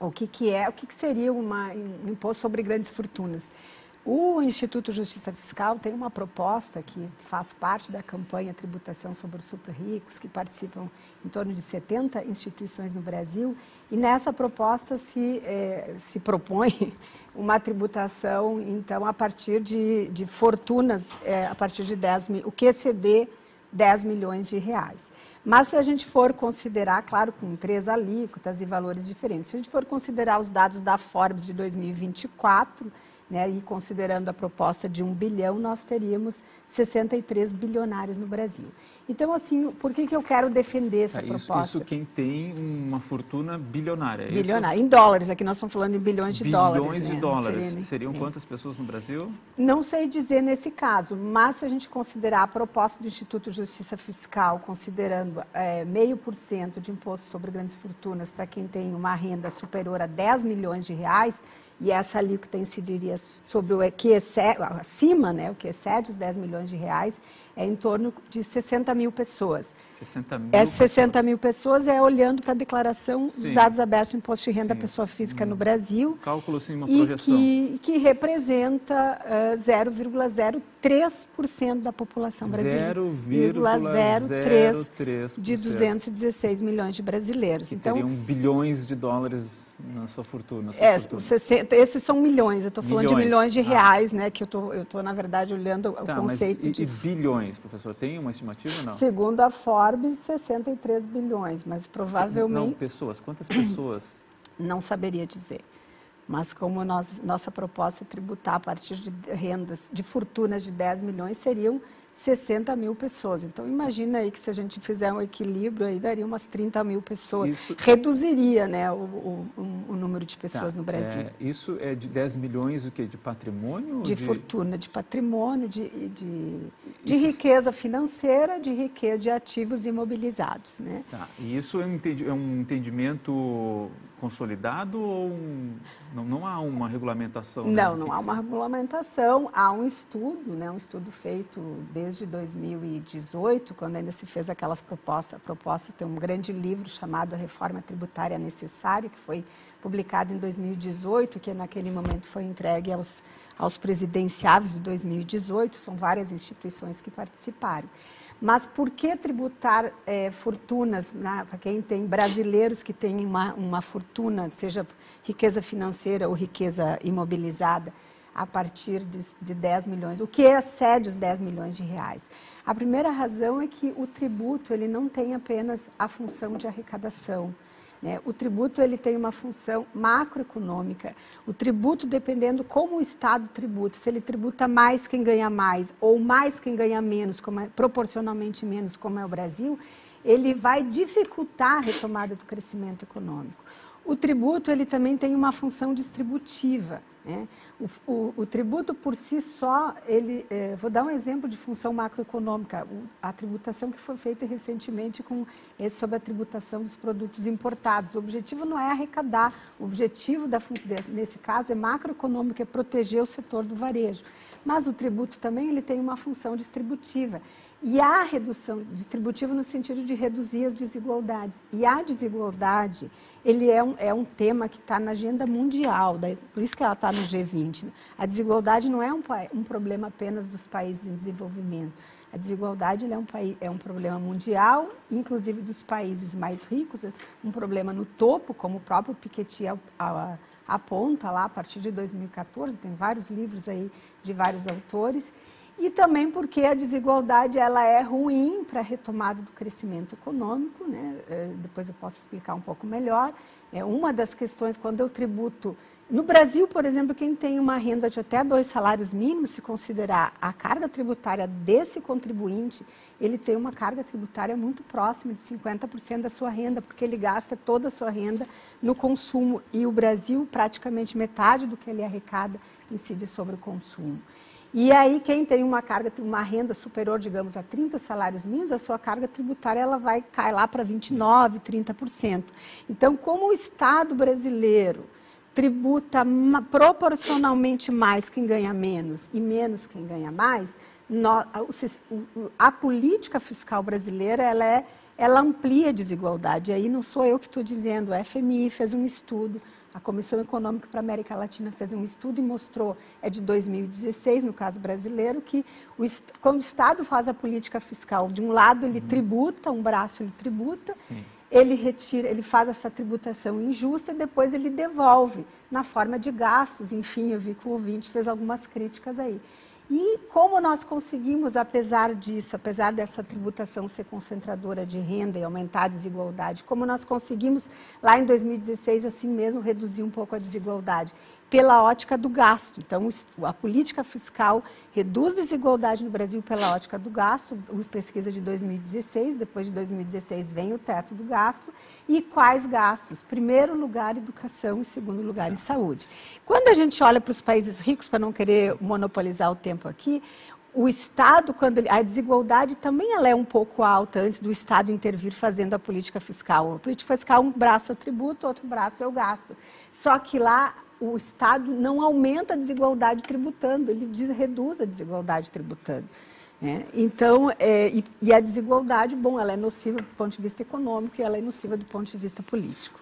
O que seria um imposto sobre grandes fortunas? O Instituto Justiça Fiscal tem uma proposta que faz parte da campanha Tributação sobre os Super Ricos, que participam em torno de 70 instituições no Brasil, e nessa proposta se propõe uma tributação, então, a partir de fortunas, a partir de 10 mil, o que exceder 10 milhões de reais. Mas se a gente for considerar, claro, com 3 alíquotas e valores diferentes, se a gente for considerar os dados da Forbes de 2024, né, e considerando a proposta de 1 bilhão, nós teríamos 63 bilionários no Brasil. Então, assim, por que eu quero defender essa proposta? Isso quem tem uma fortuna bilionária, é bilionária, isso? Em dólares, aqui nós estamos falando em bilhões de dólares. Bilhões de né? dólares. Seriam quantas pessoas no Brasil? Não sei dizer nesse caso, mas se a gente considerar a proposta do Instituto Justiça Fiscal, considerando 0,5% de imposto sobre grandes fortunas para quem tem uma renda superior a 10 milhões de reais, e essa alíquota incidiria sobre o que excede, acima, né, o que excede os 10 milhões de reais, é em torno de 60 mil pessoas. 60 mil pessoas? 60 mil pessoas olhando para a declaração dos dados abertos do Imposto de Renda da Pessoa Física no Brasil. Cálculo, sim, uma projeção. E que representa 0,03% da população brasileira. 0,03% de 216 milhões de brasileiros. Que então, teriam bilhões de dólares na sua fortuna. Esses são milhões, eu estou falando de milhões de reais, né, que eu tô, na verdade, olhando o conceito mas e bilhões, professor, tem uma estimativa ou não? Segundo a Forbes, 63 bilhões, mas provavelmente... Não, pessoas, quantas pessoas? Não saberia dizer, mas como nossa proposta é tributar a partir de rendas, de fortunas de 10 milhões, seriam 60 mil pessoas. Então, imagina aí que se a gente fizer um equilíbrio, aí daria umas 30 mil pessoas. Isso reduziria, né, o número de pessoas no Brasil. Isso é de 10 milhões o quê? De patrimônio? De fortuna, de patrimônio, de riqueza financeira, de riqueza de ativos imobilizados. Né? Tá. E isso é um entendimento consolidado ou não há uma regulamentação? Não há uma regulamentação, há um estudo, né, um estudo feito desde 2018, quando ainda se fez aquelas propostas. A proposta tem um grande livro chamado A Reforma Tributária Necessária, que foi publicado em 2018, que naquele momento foi entregue aos presidenciáveis de 2018, são várias instituições que participaram. Mas por que tributar fortunas, né, para quem tem brasileiros que têm uma fortuna, seja riqueza financeira ou riqueza imobilizada, a partir de 10 milhões, o que excede os 10 milhões de reais? A primeira razão é que o tributo ele não tem apenas a função de arrecadação. Né? O tributo ele tem uma função macroeconômica. O tributo, dependendo como o Estado tributa, se ele tributa mais quem ganha mais ou mais quem ganha menos, proporcionalmente menos, como é o Brasil, ele vai dificultar a retomada do crescimento econômico. O tributo ele também tem uma função distributiva. Né? O tributo por si só, vou dar um exemplo de função macroeconômica, a tributação que foi feita recentemente sobre a tributação dos produtos importados. O objetivo não é arrecadar, o objetivo nesse caso é macroeconômico, é proteger o setor do varejo. Mas o tributo também ele tem uma função distributiva. E a redução distributiva no sentido de reduzir as desigualdades. E a desigualdade, ele é um tema que está na agenda mundial, por isso que ela está no G20. A desigualdade não é um problema apenas dos países em desenvolvimento. A desigualdade é um problema mundial, inclusive dos países mais ricos, um problema no topo, como o próprio Piketty aponta lá a partir de 2014, tem vários livros aí de vários autores. E também porque a desigualdade ela é ruim para a retomada do crescimento econômico, né? Depois eu posso explicar um pouco melhor. Uma das questões, quando eu tributo... No Brasil, por exemplo, quem tem uma renda de até 2 salários mínimos, se considerar a carga tributária desse contribuinte, ele tem uma carga tributária muito próxima de 50% da sua renda, porque ele gasta toda a sua renda no consumo. E o Brasil, praticamente metade do que ele arrecada, incide sobre o consumo. E aí, quem tem uma renda superior, digamos, a 30 salários mínimos, a sua carga tributária ela vai cair lá para 29%, 30%. Então, como o Estado brasileiro tributa proporcionalmente mais quem ganha menos e menos quem ganha mais, a política fiscal brasileira ela ela amplia a desigualdade. Aí não sou eu que estou dizendo, a FMI fez um estudo, a Comissão Econômica para a América Latina fez um estudo e mostrou, é de 2016, no caso brasileiro, que quando o Estado faz a política fiscal, de um lado ele tributa, um braço ele tributa, Sim. ele faz essa tributação injusta e depois ele devolve na forma de gastos. Enfim, eu vi que o ouvinte fez algumas críticas aí. E como nós conseguimos, apesar disso, apesar dessa tributação ser concentradora de renda e aumentar a desigualdade, como nós conseguimos, lá em 2016, assim mesmo, reduzir um pouco a desigualdade? Pela ótica do gasto. Então, a política fiscal reduz desigualdade no Brasil pela ótica do gasto, pesquisa de 2016, depois de 2016 vem o teto do gasto, e quais gastos? Primeiro lugar, educação, e segundo lugar, em saúde. Quando a gente olha para os países ricos, para não querer monopolizar o tempo aqui, o Estado, a desigualdade também ela é um pouco alta antes do Estado intervir fazendo a política fiscal. A política fiscal, um braço é o tributo, outro braço é o gasto. Só que lá o Estado não aumenta a desigualdade tributando, ele reduz a desigualdade tributando. Então, e a desigualdade, bom, ela é nociva do ponto de vista econômico e ela é nociva do ponto de vista político.